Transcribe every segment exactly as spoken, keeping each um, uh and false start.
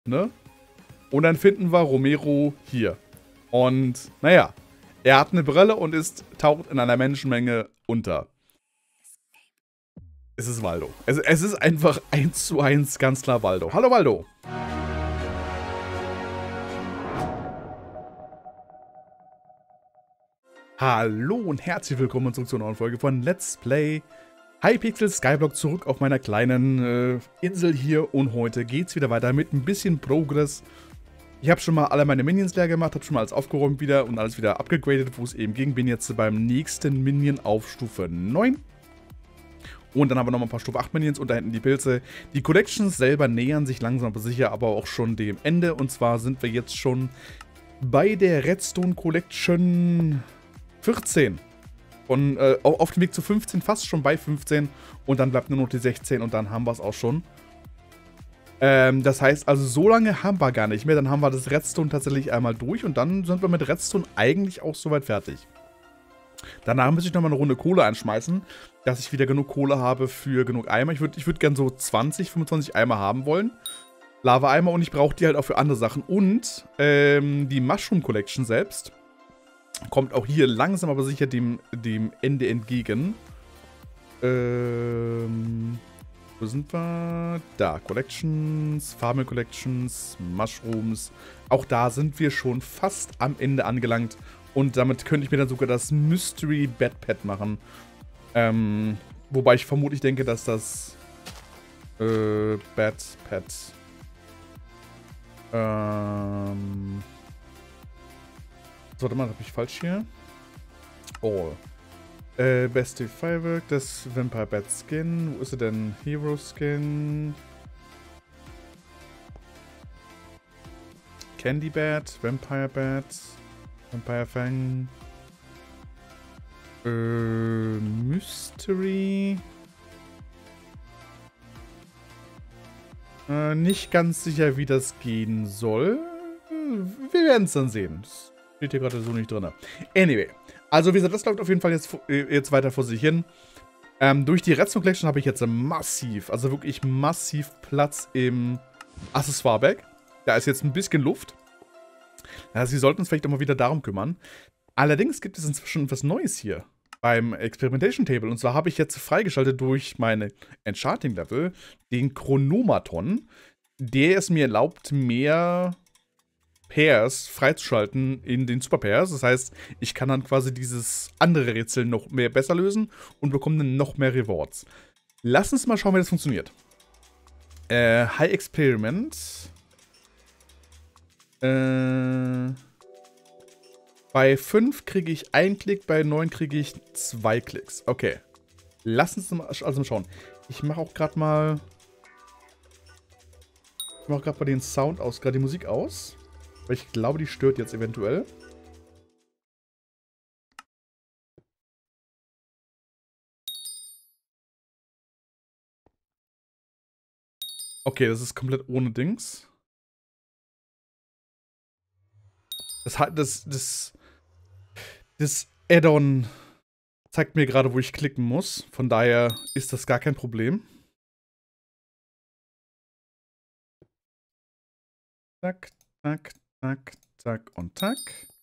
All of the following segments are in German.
ne? Und dann finden wir Romero hier. Und, naja, er hat eine Brille und ist, taucht in einer Menschenmenge unter. Es ist Waldo. Es, es ist einfach eins zu eins ganz klar Waldo. Hallo Waldo. Hallo und herzlich willkommen zurück zur neuen Folge von Let's Play Hypixel Skyblock, zurück auf meiner kleinen äh, Insel hier. Und heute geht's wieder weiter mit ein bisschen Progress. Ich habe schon mal alle meine Minions leer gemacht, habe schon mal alles aufgeräumt wieder und alles wieder abgegradet, wo es eben ging. Bin jetzt beim nächsten Minion auf Stufe neun. Und dann haben wir noch mal ein paar Stufe acht Minions und da hinten die Pilze. Die Collections selber nähern sich langsam aber sicher, aber auch schon dem Ende. Und zwar sind wir jetzt schon bei der Redstone Collection vierzehn. Und äh, auf dem Weg zu fünfzehn, fast schon bei fünfzehn. Und dann bleibt nur noch die sechzehn und dann haben wir es auch schon. Ähm, das heißt, also so lange haben wir gar nicht mehr. Dann haben wir das Redstone tatsächlich einmal durch und dann sind wir mit Redstone eigentlich auch soweit fertig. Danach muss ich nochmal eine Runde Kohle einschmeißen, dass ich wieder genug Kohle habe für genug Eimer. Ich würde ich würd gerne so zwanzig, fünfundzwanzig Eimer haben wollen. Lava-Eimer, und ich brauche die halt auch für andere Sachen. Und ähm, die Mushroom Collection selbst kommt auch hier langsam aber sicher dem, dem Ende entgegen. Ähm, wo sind wir? Da, Collections, Farming Collections, Mushrooms. Auch da sind wir schon fast am Ende angelangt. Und damit könnte ich mir dann sogar das Mystery Bed Pad machen. Ähm, wobei ich vermutlich denke, dass das äh, Bed Pad ähm warte mal, habe ich falsch hier? All. Äh, beste Firework, das Vampire Bat Skin. Wo ist er denn? Hero Skin. Candy Bat, Vampire Bat, Vampire Fang. Äh, Mystery. Äh, nicht ganz sicher, wie das gehen soll. Wir werden es dann sehen. Das steht hier gerade so nicht drin. Anyway. Also wie gesagt, das läuft auf jeden Fall jetzt, jetzt weiter vor sich hin. Ähm, durch die Redstone Collection habe ich jetzt massiv, also wirklich massiv Platz im Accessoire-Bag. Da ist jetzt ein bisschen Luft. Also, sie sollten uns vielleicht auch mal wieder darum kümmern. Allerdings gibt es inzwischen etwas Neues hier beim Experimentation Table. Und zwar habe ich jetzt freigeschaltet durch meine Enchanting-Level den Chronomaton, der es mir erlaubt, mehr Pairs freizuschalten in den Super Pairs. Das heißt, ich kann dann quasi dieses andere Rätsel noch mehr besser lösen und bekomme dann noch mehr Rewards. Lass uns mal schauen, wie das funktioniert. Äh, High Experiment. Äh, bei fünf kriege ich einen Klick, bei neun kriege ich zwei Klicks. Okay. Lass uns mal, also mal schauen. Ich mache auch gerade mal. Ich mache gerade mal den Sound aus, gerade die Musik aus. Weil ich glaube, die stört jetzt eventuell. Okay, das ist komplett ohne Dings. Das hat das das das Add-on zeigt mir gerade, wo ich klicken muss. Von daher ist das gar kein Problem. Zack, zack, zack, zack und zack.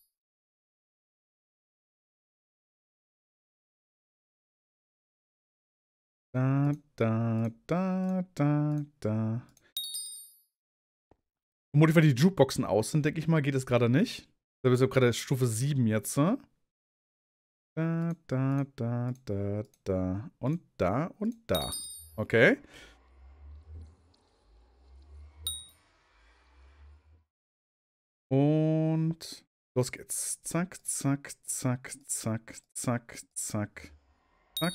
Da, da, da, da, da. Vermutlich, weil die Jukeboxen aus sind, denke ich mal, geht es gerade nicht. Da ist gerade Stufe sieben jetzt. Da, da, da, da, da. Und da und da. Okay. Und los geht's. Zack, zack, zack, zack, zack, zack, zack.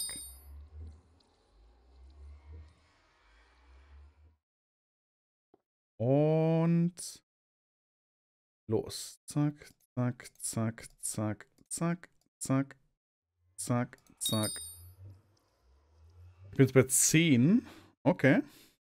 Und los. Zack, zack, zack, zack, zack, zack, zack, zack. Ich bin jetzt bei zehn. Okay.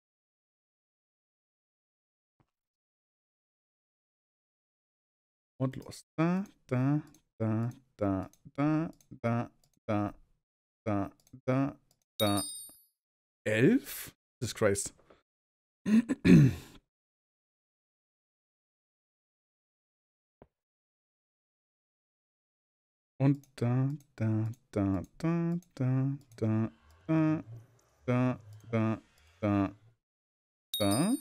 Und los. Da, da, da, da, da, da, da, da, da, da. elf? Jesus Christ. Und da, da, da, da, da, da, da, da, da, da, da.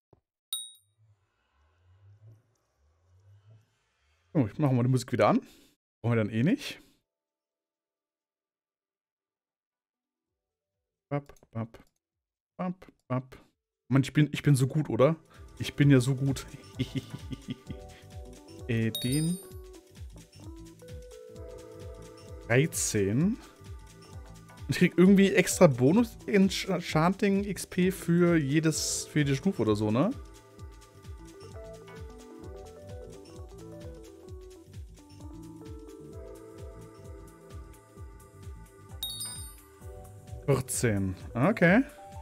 Oh, ich mache mal die Musik wieder an. Brauchen wir dann eh nicht. Bap, bap, bap, bap. Mann, ich bin, ich bin so gut, oder? Ich bin ja so gut. äh, den. dreizehn. Ich krieg irgendwie extra Bonus Enchanting X P für jedes, für jede Stufe oder so, ne? vierzehn. Okay.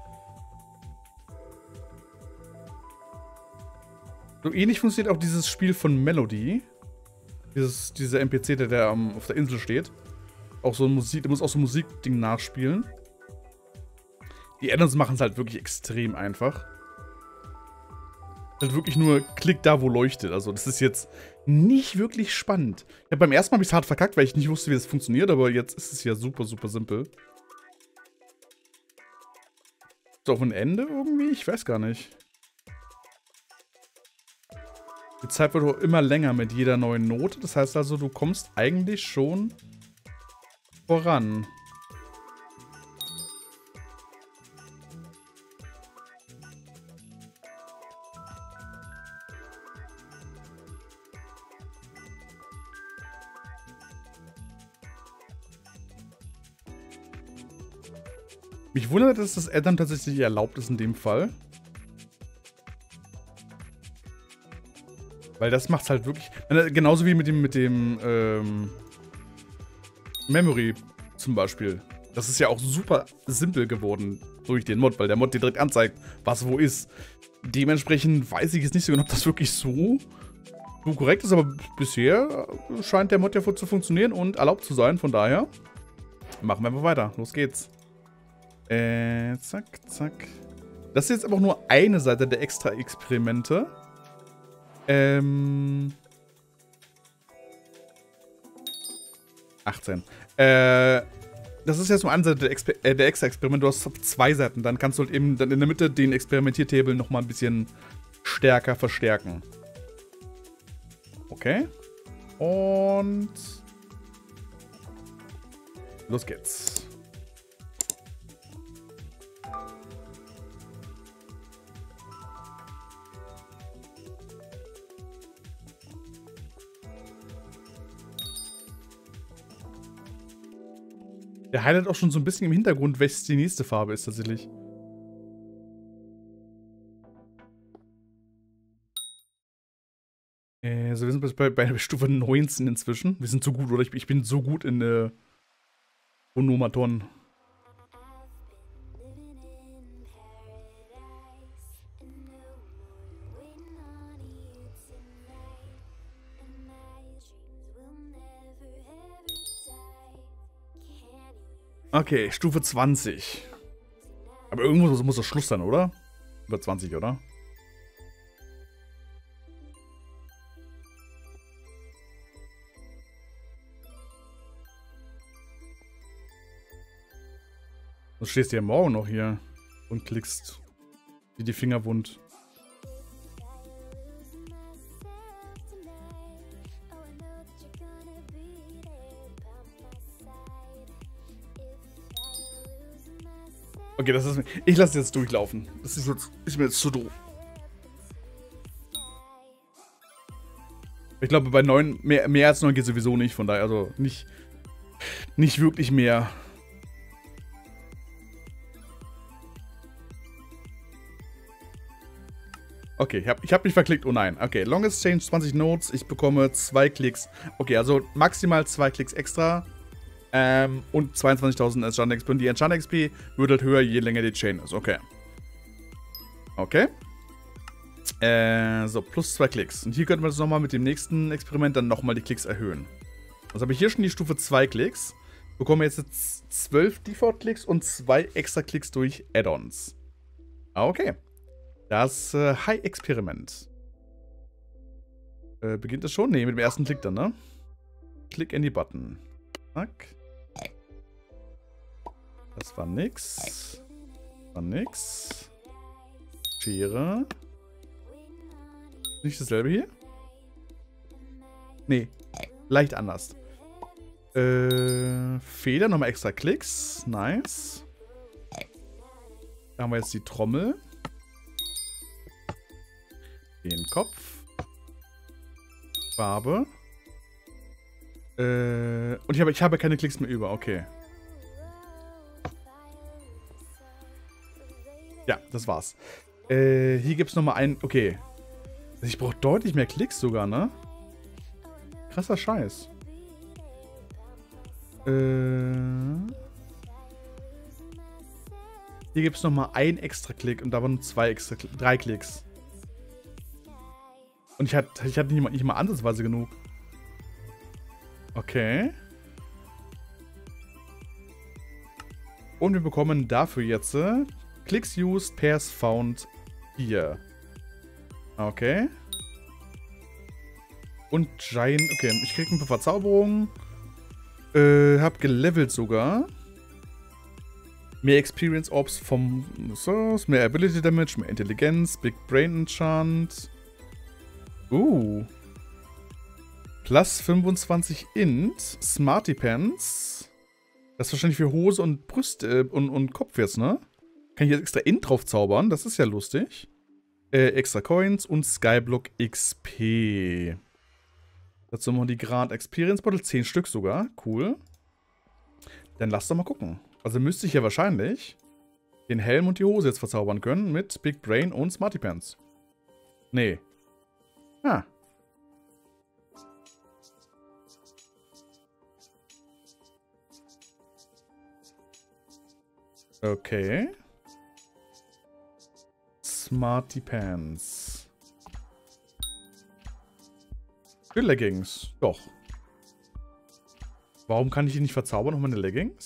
So ähnlich funktioniert auch dieses Spiel von Melody. Dieses, dieser N P C, der, der um, auf der Insel steht. Auch so ein Musik, der muss auch so ein Musikding nachspielen. Die Addons machen es halt wirklich extrem einfach. Halt wirklich nur Klick da, wo leuchtet. Also das ist jetzt nicht wirklich spannend. Ja, beim ersten Mal habe ich es hart verkackt, weil ich nicht wusste, wie das funktioniert, aber jetzt ist es ja super, super simpel. Ist auch ein Ende irgendwie? Ich weiß gar nicht. Die Zeit wird auch immer länger mit jeder neuen Note. Das heißt also, du kommst eigentlich schon voran. Mich wundert, dass das Addon tatsächlich erlaubt ist in dem Fall. Weil das macht's halt wirklich... Genauso wie mit dem, mit dem ähm, Memory zum Beispiel. Das ist ja auch super simpel geworden durch den Mod, weil der Mod dir direkt anzeigt, was wo ist. Dementsprechend weiß ich jetzt nicht so genau, ob das wirklich so, so korrekt ist, aber bisher scheint der Mod ja zu funktionieren und erlaubt zu sein. Von daher machen wir einfach weiter. Los geht's. Äh, zack, zack. Das ist jetzt aber auch nur eine Seite der Extra-Experimente. Ähm. achtzehn. Äh, das ist jetzt nur eine Seite der, Exper äh, der Extra-Experimente. Du hast zwei Seiten. Dann kannst du halt eben dann in der Mitte den Experimentiertable nochmal ein bisschen stärker verstärken. Okay. Und. Los geht's. Der highlight auch schon so ein bisschen im Hintergrund, welches die nächste Farbe ist tatsächlich. Äh, also wir sind bei, bei Stufe neunzehn inzwischen. Wir sind so gut, oder? Ich, ich bin so gut in äh, Onomaton. Okay, Stufe zwanzig. Aber irgendwo muss das Schluss sein, oder? Über zwanzig, oder? Du stehst ja morgen noch hier und klickst dir die Finger wund. Okay, das ist. Ich lasse jetzt durchlaufen. Das ist, jetzt, ist mir jetzt zu doof. Ich glaube, bei neun, mehr, mehr als neun geht sowieso nicht, von daher, also nicht, nicht wirklich mehr. Okay, ich habe ich hab mich verklickt. Oh nein. Okay, Longest Change zwanzig Notes. Ich bekomme zwei Klicks. Okay, also maximal zwei Klicks extra. Ähm, und zweiundzwanzigtausend Enchanting X P. Und die Enchanting X P wird halt höher, je länger die Chain ist. Okay. Okay. Äh, so, plus zwei Klicks. Und hier könnten wir das nochmal mit dem nächsten Experiment dann nochmal die Klicks erhöhen. Also habe ich hier schon die Stufe zwei Klicks. Bekomme jetzt zwölf Default-Klicks und zwei extra Klicks durch Add-ons. Okay. Das äh, High-Experiment. Äh, beginnt das schon? Ne, mit dem ersten Klick dann, ne? Klick any Button. Zack. Das war nix. War nix. Schere. Nicht dasselbe hier? Nee. Leicht anders. Äh, Feder, nochmal extra Klicks. Nice. Da haben wir jetzt die Trommel. Den Kopf. Farbe. Äh, und ich habe, ich habe keine Klicks mehr über. Okay. Ja, das war's. Äh, hier gibt es nochmal einen... Okay. Ich brauche deutlich mehr Klicks sogar, ne? Krasser Scheiß. Äh... Hier gibt es nochmal einen extra Klick und da waren zwei extra Klick, drei Klicks. Und ich hatte, ich hatte nicht, mal, nicht mal ansatzweise genug. Okay. Und wir bekommen dafür jetzt äh, Clicks used, pairs found hier. Okay. Und Giant. Okay, ich krieg ein paar Verzauberungen. Äh, hab gelevelt sogar. Mehr Experience Orbs vom Source, mehr Ability Damage, mehr Intelligenz, Big Brain Enchant. Uh. Plus fünfundzwanzig Int, Smarty Pants. Das ist wahrscheinlich für Hose und Brüste äh, und, und Kopf jetzt, ne? Kann ich jetzt extra Int drauf zaubern, das ist ja lustig. Äh, extra Coins und Skyblock X P. Dazu noch die Grand Experience Bottle, zehn Stück sogar, cool. Dann lass doch mal gucken. Also müsste ich ja wahrscheinlich den Helm und die Hose jetzt verzaubern können mit Big Brain und Smarty Pants. Nee. Ah. Okay. Smarty Pants. Für Leggings. Doch. Warum kann ich die nicht verzaubern? Noch meine Leggings?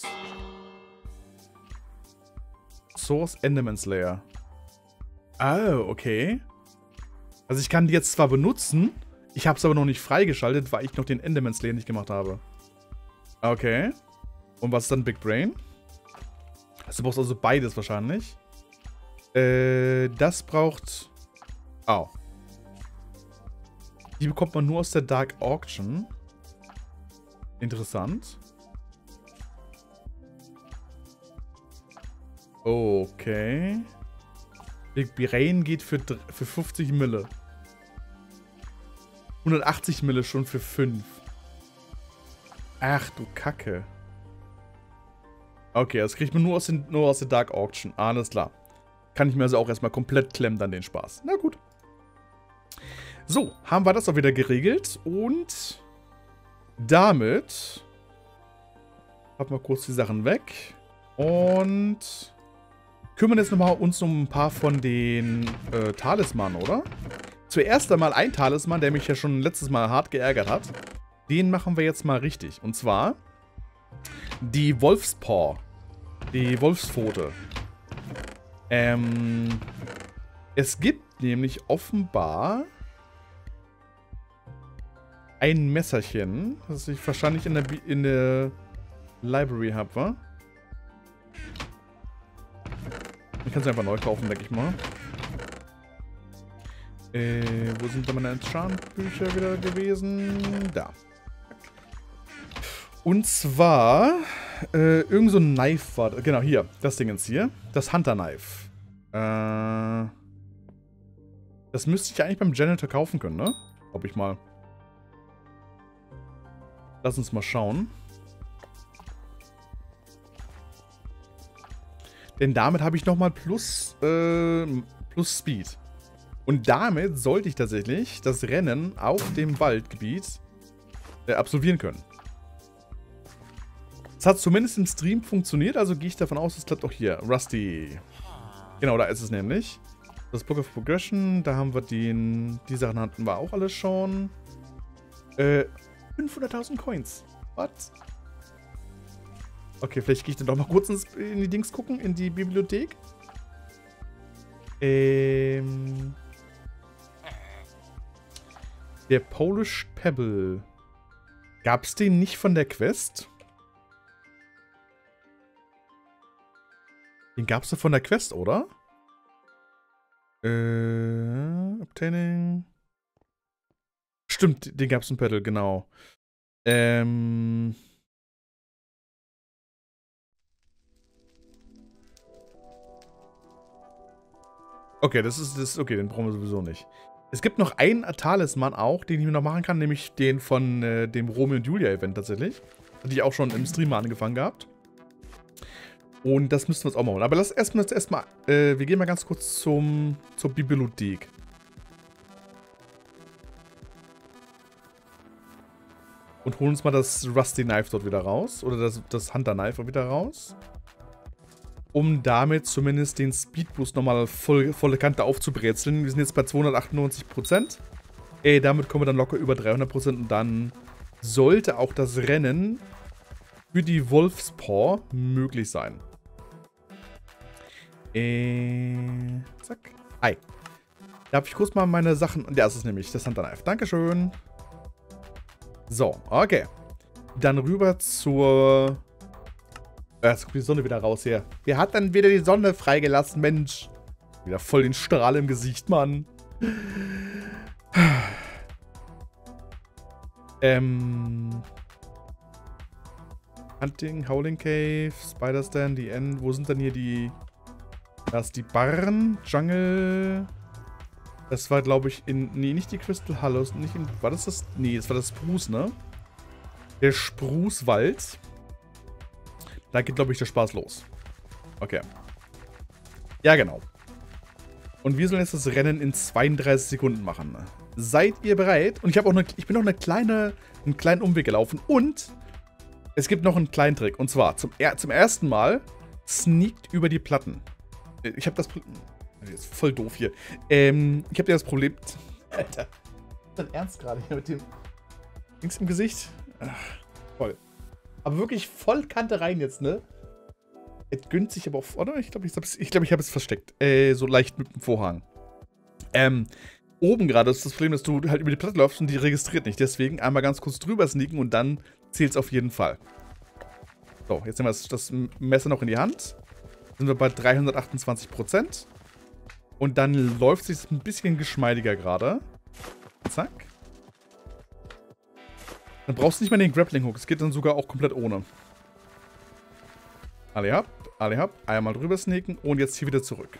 Source Enderman Slayer. Oh, okay. Also ich kann die jetzt zwar benutzen, ich habe es aber noch nicht freigeschaltet, weil ich noch den Enderman Slayer nicht gemacht habe. Okay. Und was ist dann Big Brain? Also du brauchst also beides wahrscheinlich. Äh, das braucht... Oh. Die bekommt man nur aus der Dark Auction. Interessant. Okay. Big Brain geht für, für fünfzig Mille. hundertachtzig Mille schon für fünf. Ach du Kacke. Okay, das kriegt man nur aus, den, nur aus der Dark Auction. Alles klar. Kann ich mir also auch erstmal komplett klemmen, dann den Spaß. Na gut. So, haben wir das auch wieder geregelt. Und damit haben wir kurz die Sachen weg. Und kümmern jetzt nochmal uns um ein paar von den äh, Talismanen, oder? Zuerst einmal ein Talisman, der mich ja schon letztes Mal hart geärgert hat. Den machen wir jetzt mal richtig. Und zwar die Wolfspaw. Die Wolfspfote. Ähm, es gibt nämlich offenbar ein Messerchen, das ich wahrscheinlich in der, Bi in der Library habe, wa? Ich kann es einfach neu kaufen, denke ich mal. Äh, wo sind da meine Enchant-Bücher wieder gewesen? Da. Und zwar, äh, irgend so ein Knife war, genau, hier, das Ding jetzt hier. Das Hunter-Knife. Äh, das müsste ich ja eigentlich beim Janitor kaufen können, ne? Ob ich mal. Lass uns mal schauen. Denn damit habe ich nochmal plus, äh, plus Speed. Und damit sollte ich tatsächlich das Rennen auf dem Waldgebiet äh, absolvieren können. Es hat zumindest im Stream funktioniert, also gehe ich davon aus, es klappt auch hier. Rusty. Genau, da ist es nämlich. Das Book of Progression, da haben wir den... Die Sachen hatten wir auch alles schon. Äh, fünfhunderttausend Coins. What? Okay, vielleicht gehe ich dann doch mal kurz ins, in die Dings gucken, in die Bibliothek. Ähm... Der Polish Pebble. Gab es den nicht von der Quest? Den gab's doch von der Quest, oder? Äh, Obtaining. Stimmt, den gab's im Battle, genau. Ähm. Okay, das ist, das okay, den brauchen wir sowieso nicht. Es gibt noch einen Talisman auch, den ich mir noch machen kann, nämlich den von äh, dem Romeo und Julia Event tatsächlich. Hatte ich auch schon im Stream mal angefangen gehabt. Und das müssten wir uns auch machen. Aber lass erstmal, erstmal, äh, wir gehen mal ganz kurz zum, zur Bibliothek. Und holen uns mal das Rusty Knife dort wieder raus. Oder das, das Hunter Knife wieder raus. Um damit zumindest den Speedboost nochmal voll, volle Kante aufzubrezeln. Wir sind jetzt bei zweihundertachtundneunzig Prozent. Ey, damit kommen wir dann locker über dreihundert Prozent. Und dann sollte auch das Rennen für die Wolfspaw möglich sein. Äh, zack. Hi. Darf ich kurz mal meine Sachen... Ja, das ist nämlich das Hunter Knife. Dankeschön. So, okay. Dann rüber zur... Äh, jetzt kommt die Sonne wieder raus hier. Wer hat dann wieder die Sonne freigelassen, Mensch? Wieder voll den Strahl im Gesicht, Mann. ähm... Hunting, Howling Cave, Spider Stand, die End. Wo sind denn hier die... Das ist die Barren, Jungle... Das war, glaube ich, in... Nee, nicht die Crystal Hollows. Nicht in... War das das... Nee, das war das Spruce, ne? Der Sprucewald. Da geht, glaube ich, der Spaß los. Okay. Ja, genau. Und wir sollen jetzt das Rennen in zweiunddreißig Sekunden machen. Seid ihr bereit? Und ich habe auch eine... Ich bin noch eine kleine... einen kleinen Umweg gelaufen. Und... Es gibt noch einen kleinen Trick. Und zwar, zum, er zum ersten Mal sneakt über die Platten. Ich habe das... Das ist voll doof hier. Ähm, ich habe ja das Problem... Alter. Ist das ernst gerade hier mit dem... Links im Gesicht? Ach, voll. Aber wirklich voll Kante rein jetzt, ne? Es gönnt sich aber auf... Oder? Ich glaube, ich, ich, glaub, ich habe es versteckt. Äh, so leicht mit dem Vorhang. Ähm, oben gerade ist das Problem, dass du halt über die Platte läufst und die registriert nicht. Deswegen einmal ganz kurz drüber sneaken und dann zählt es auf jeden Fall. So, jetzt nehmen wir das, das Messer noch in die Hand. Sind wir bei dreihundertachtundzwanzig Prozent. Und dann läuft es sich ein bisschen geschmeidiger gerade. Zack. Dann brauchst du nicht mehr den Grappling Hook. Es geht dann sogar auch komplett ohne. Alle ab, alle ab. Einmal drüber sneaken und jetzt hier wieder zurück.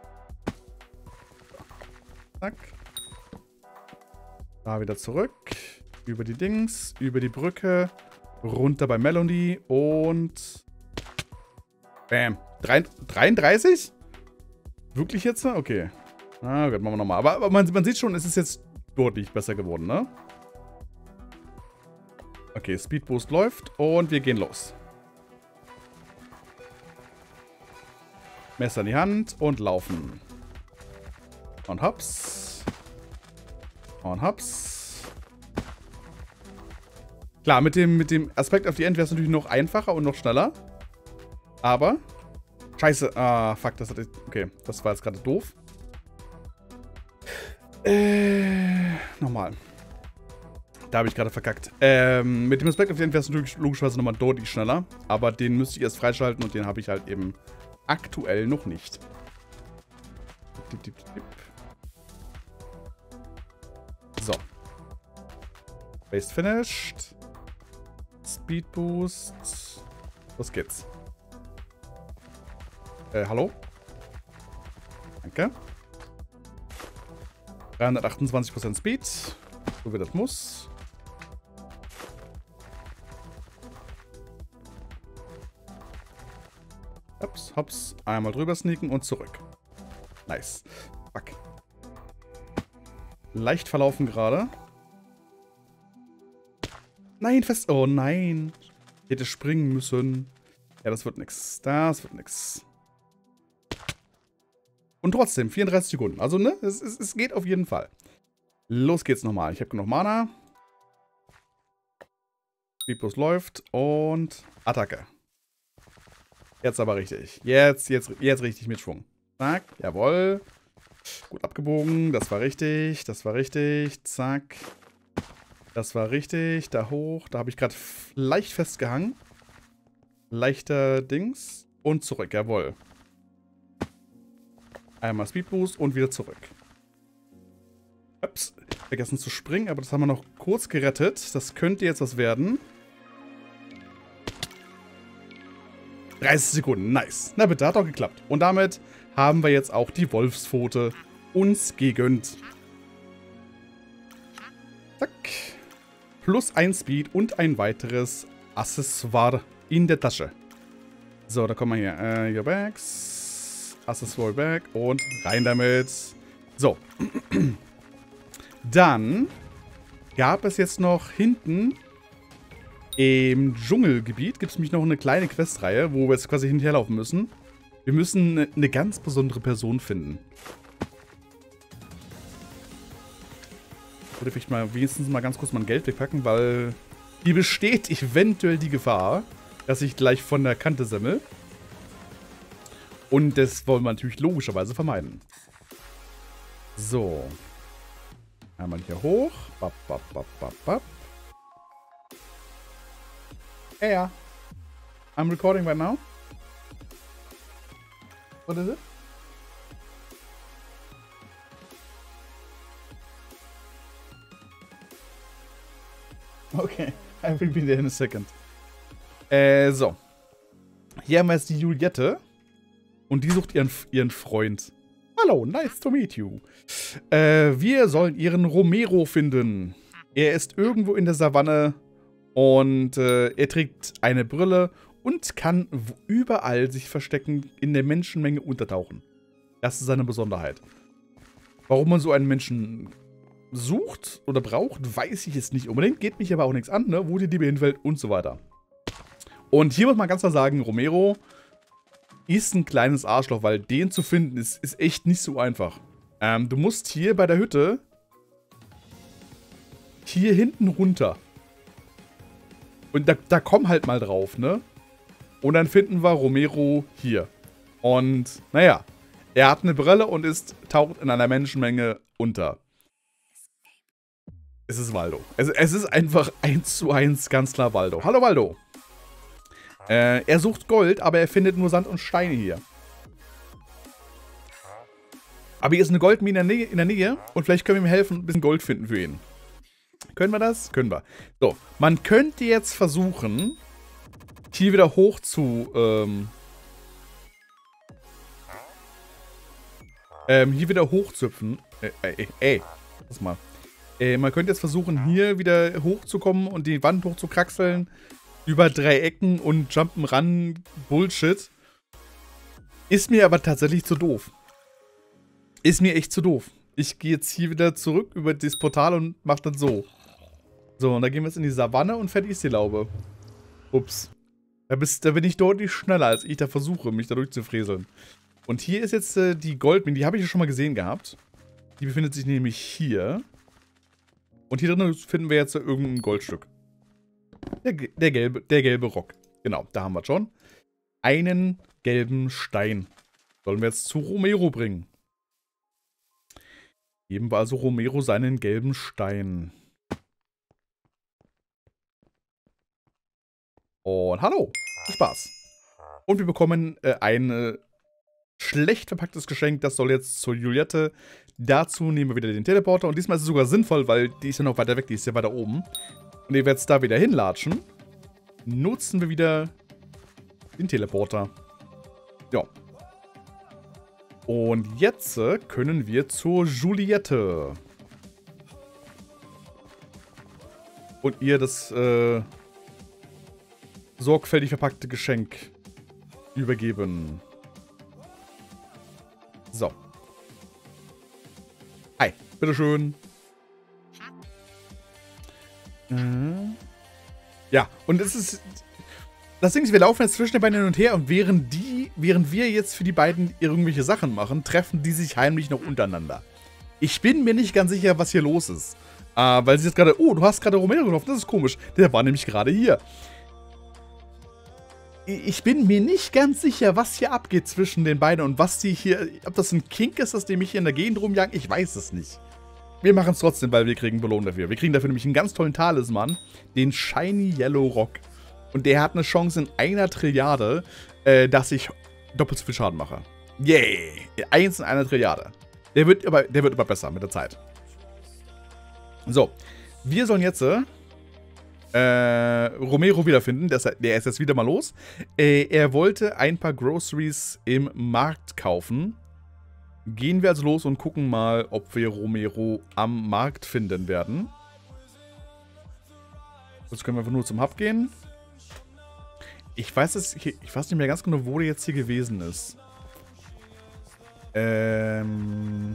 Zack. Da wieder zurück. Über die Dings, über die Brücke. Runter bei Melody und... Bam. dreiunddreißig? Wirklich jetzt? Okay. Na gut, machen wir nochmal. Aber, aber man, man sieht schon, es ist jetzt deutlich besser geworden, ne? Okay, Speedboost läuft und wir gehen los. Messer in die Hand und laufen. Und hops. Und hops. Klar, mit dem, mit dem Aspekt auf die End wäre es natürlich noch einfacher und noch schneller. Aber... Scheiße. Ah, fuck, das hat jetzt... Okay, das war jetzt gerade doof. Äh... Nochmal. Da habe ich gerade verkackt. Ähm, mit dem Aspekt auf die End wäre es natürlich logischerweise nochmal deutlich schneller. Aber den müsste ich erst freischalten und den habe ich halt eben aktuell noch nicht. Tipp, tipp, tipp. So. Base finished. Speed Boost. Los geht's. Äh, hallo? Danke. dreihundertachtundzwanzig Prozent Speed. So wie das muss. Hops, hops. Einmal drüber sneaken und zurück. Nice. Fuck. Leicht verlaufen gerade. Nein, fest. Oh nein. Ich hätte springen müssen. Ja, das wird nix. Das wird nix. Und trotzdem, vierunddreißig Sekunden. Also, ne? Es, es, es geht auf jeden Fall. Los geht's nochmal. Ich habe genug Mana. Speedboost läuft. Und Attacke. Jetzt aber richtig. Jetzt, jetzt, jetzt richtig mit Schwung. Zack. Jawohl. Gut abgebogen. Das war richtig. Das war richtig. Zack. Das war richtig. Da hoch. Da habe ich gerade leicht festgehangen. Leichter Dings. Und zurück. Jawohl. Einmal Speed Boost und wieder zurück. Ups, vergessen zu springen, aber das haben wir noch kurz gerettet. Das könnte jetzt was werden. dreißig Sekunden, nice. Na bitte, hat doch geklappt. Und damit haben wir jetzt auch die Wolfspfote uns gegönnt. Zack. Plus ein Speed und ein weiteres Accessoire in der Tasche. So, da kommen wir hier. Uh, your bags. Accessoire bag. Und rein damit. So. Dann gab es jetzt noch hinten im Dschungelgebiet, gibt es nämlich noch eine kleine Questreihe, wo wir jetzt quasi hinterherlaufen müssen. Wir müssen eine ganz besondere Person finden. Ich würde vielleicht mal wenigstens mal ganz kurz mein Geld wegpacken, weil hier besteht eventuell die Gefahr, dass ich gleich von der Kante semmel. Und das wollen wir natürlich logischerweise vermeiden. So. Einmal hier hoch. Bap, bap, bap, bap, bap. Hey, ja. I'm recording right now. What is it? Okay, I will be there in a second. Äh, so. Hier haben wir jetzt die Juliette. Und die sucht ihren, ihren Freund. Hallo, nice to meet you. Äh, wir sollen ihren Romero finden. Er ist irgendwo in der Savanne und äh, er trägt eine Brille und kann überall sich verstecken, in der Menschenmenge untertauchen. Das ist seine Besonderheit. Warum man so einen Menschen sucht oder braucht, weiß ich jetzt nicht unbedingt. Geht mich aber auch nichts an, ne? Wo die Liebe hinfällt und so weiter. Und hier muss man ganz klar sagen, Romero ist ein kleines Arschloch, weil den zu finden ist, ist echt nicht so einfach. Ähm, du musst hier bei der Hütte hier hinten runter. Und da, da komm halt mal drauf, ne? Und dann finden wir Romero hier. Und, naja, er hat eine Brille und ist, taucht in einer Menschenmenge unter. Es ist Waldo. Es, es ist einfach eins zu eins ganz klar Waldo. Hallo Waldo. Äh, er sucht Gold, aber er findet nur Sand und Steine hier. Aber hier ist eine Goldmine in der Nähe, in der Nähe und vielleicht können wir ihm helfen, ein bisschen Gold finden für ihn. Können wir das? Können wir. So, man könnte jetzt versuchen, hier wieder hoch zu, ähm, ähm, hier wieder hochzupfen. Äh, ey, ey, lass mal. Äh, man könnte jetzt versuchen, hier wieder hochzukommen und die Wand hochzukraxeln. Über drei Ecken und Jump'n'Run Bullshit. Ist mir aber tatsächlich zu doof. Ist mir echt zu doof. Ich gehe jetzt hier wieder zurück über das Portal und mach dann so. So, und dann gehen wir jetzt in die Savanne und fertig ist die Laube. Ups. Da, bist, da bin ich deutlich schneller, als ich da versuche, mich da durchzufräseln. Und hier ist jetzt äh, die Goldmine, die habe ich ja schon mal gesehen gehabt. Die befindet sich nämlich hier. Und hier drin finden wir jetzt äh, irgendein Goldstück. Der, der, gelbe, der gelbe Rock. Genau, da haben wir schon. Einen gelben Stein. Sollen wir jetzt zu Romero bringen. Geben wir also Romero seinen gelben Stein. Und hallo. Viel Spaß. Und wir bekommen äh, ein äh, schlecht verpacktes Geschenk. Das soll jetzt zur Juliette. Dazu nehmen wir wieder den Teleporter. Und diesmal ist es sogar sinnvoll, weil die ist ja noch weiter weg. Die ist ja weiter oben. Und ihr werdet jetzt da wieder hinlatschen. Nutzen wir wieder den Teleporter. Ja. Und jetzt können wir zur Juliette. Und ihr das äh, sorgfältig verpackte Geschenk übergeben. So. Hi, bitteschön. Mhm. Ja, und es ist... Das Ding ist, wir laufen jetzt zwischen den beiden hin und her und während die, während wir jetzt für die beiden irgendwelche Sachen machen, treffen die sich heimlich noch untereinander. Ich bin mir nicht ganz sicher, was hier los ist. Äh, weil sie jetzt gerade, oh, du hast gerade Romero getroffen, das ist komisch. Der war nämlich gerade hier. Ich bin mir nicht ganz sicher, was hier abgeht zwischen den beiden und was die hier, ob das ein Kink ist, dass die mich hier in der Gegend rumjagen, ich weiß es nicht. Wir machen es trotzdem, weil wir kriegen Belohnung dafür. Wir kriegen dafür nämlich einen ganz tollen Talisman, den Shiny Yellow Rock. Und der hat eine Chance in einer Trilliarde, äh, dass ich doppelt so viel Schaden mache. Yay! Eins in einer Trilliarde. Der wird, aber, der wird immer besser mit der Zeit. So. Wir sollen jetzt äh, Romero wiederfinden. Der ist, der ist jetzt wieder mal los. Äh, er wollte ein paar Groceries im Markt kaufen. Gehen wir also los und gucken mal, ob wir Romero am Markt finden werden. Jetzt können wir einfach nur zum Hub gehen. Ich weiß, es, ich weiß nicht mehr ganz genau, wo der jetzt hier gewesen ist. Ähm...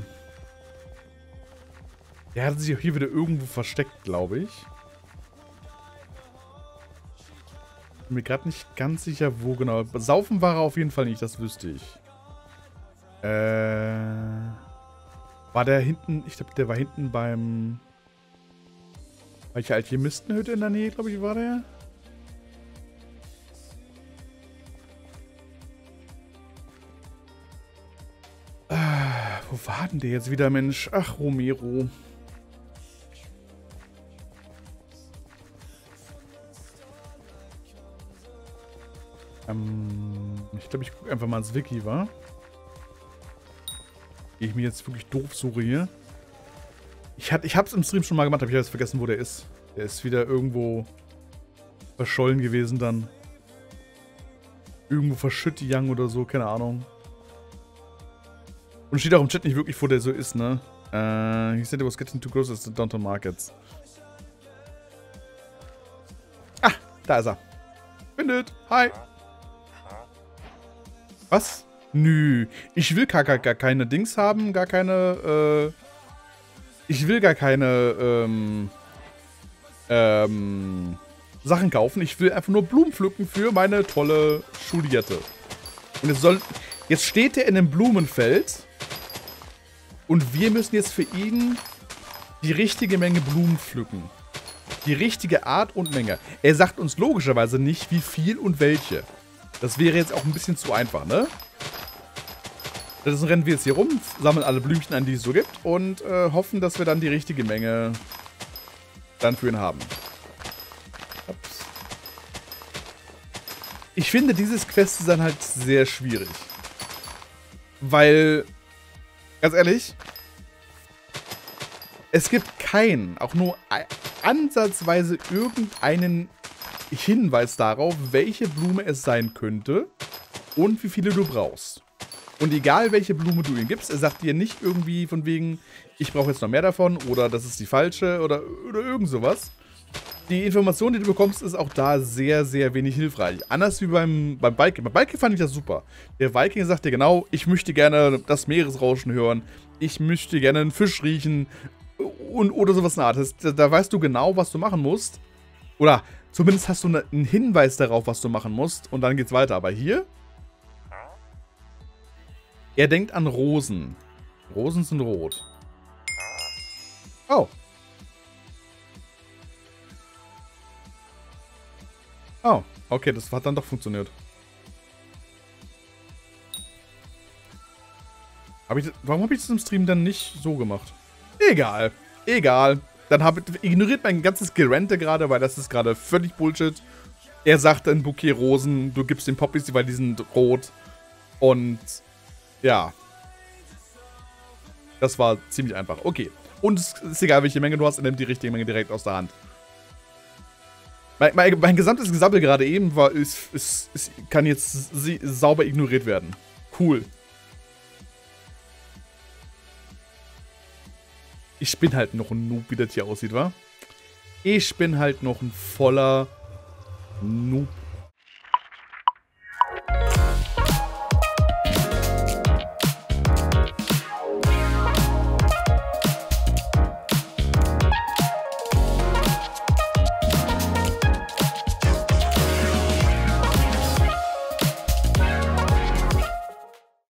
Der hat sich hier wieder irgendwo versteckt, glaube ich. Bin mir gerade nicht ganz sicher, wo genau. Saufen war er auf jeden Fall nicht, das wüsste ich. Äh... War der hinten... Ich glaube, der war hinten beim... Welche Alchemistenhütte in der Nähe, glaube ich, war der? Ah, wo war denn der jetzt wieder, Mensch? Ach, Romero. Ähm, ich glaube, ich gucke einfach mal ins Wiki, wa? Gehe ich mir jetzt wirklich doof suche hier. Ich, hat, ich hab's im Stream schon mal gemacht, aber ich habe jetzt vergessen, wo der ist. Der ist wieder irgendwo verschollen gewesen dann. Irgendwo verschüttet Young oder so, keine Ahnung. Und steht auch im Chat nicht wirklich, wo der so ist, ne? Uh, he said it was getting too close to the downtown markets. Ah, da ist er. Findet. Hi. Was? Nö. Ich will gar, gar, gar keine Dings haben, gar keine, äh... Ich will gar keine, ähm... Ähm... Sachen kaufen. Ich will einfach nur Blumen pflücken für meine tolle Juliette. Und jetzt soll... Jetzt steht er in einem Blumenfeld. Und wir müssen jetzt für ihn die richtige Menge Blumen pflücken. Die richtige Art und Menge. Er sagt uns logischerweise nicht, wie viel und welche. Das wäre jetzt auch ein bisschen zu einfach, ne? Deswegen rennen wir jetzt hier rum, sammeln alle Blümchen an, die es so gibt und äh, hoffen, dass wir dann die richtige Menge dann für ihn haben. Ups. Ich finde dieses Quest dann halt sehr schwierig. Weil, ganz ehrlich, es gibt keinen, auch nur ansatzweise irgendeinen Hinweis darauf, welche Blume es sein könnte und wie viele du brauchst. Und egal, welche Blume du ihm gibst, er sagt dir nicht irgendwie von wegen, ich brauche jetzt noch mehr davon oder das ist die falsche oder, oder irgend sowas. Die Information, die du bekommst, ist auch da sehr, sehr wenig hilfreich. Anders wie beim, beim Viking. Beim Viking fand ich das super. Der Viking sagt dir genau, ich möchte gerne das Meeresrauschen hören, ich möchte gerne einen Fisch riechen und, oder sowas in der Art. Das, da weißt du genau, was du machen musst. Oder zumindest hast du eine, einen Hinweis darauf, was du machen musst und dann geht's weiter. Aber hier... Er denkt an Rosen. Rosen sind rot. Oh. Oh, okay, das hat dann doch funktioniert. Hab ich, warum habe ich das im Stream dann nicht so gemacht? Egal. Egal. Dann hab, ignoriert mein ganzes Gerente gerade, weil das ist gerade völlig Bullshit. Er sagt ein Bouquet Rosen, du gibst den Poppies, weil die sind rot. Und... Ja. Das war ziemlich einfach. Okay. Und es ist egal, welche Menge du hast, er nimmt die richtige Menge direkt aus der Hand. Mein, mein, mein gesamtes Gesabbel gerade eben war, ist, ist, ist, kann jetzt sauber ignoriert werden. Cool. Ich bin halt noch ein Noob, wie das hier aussieht, wa? Ich bin halt noch ein voller Noob.